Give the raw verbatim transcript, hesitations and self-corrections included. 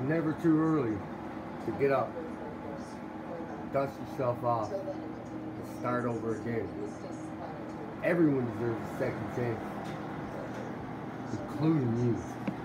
never too early to get up, dust yourself off, and start over again. Everyone deserves a second chance, including you.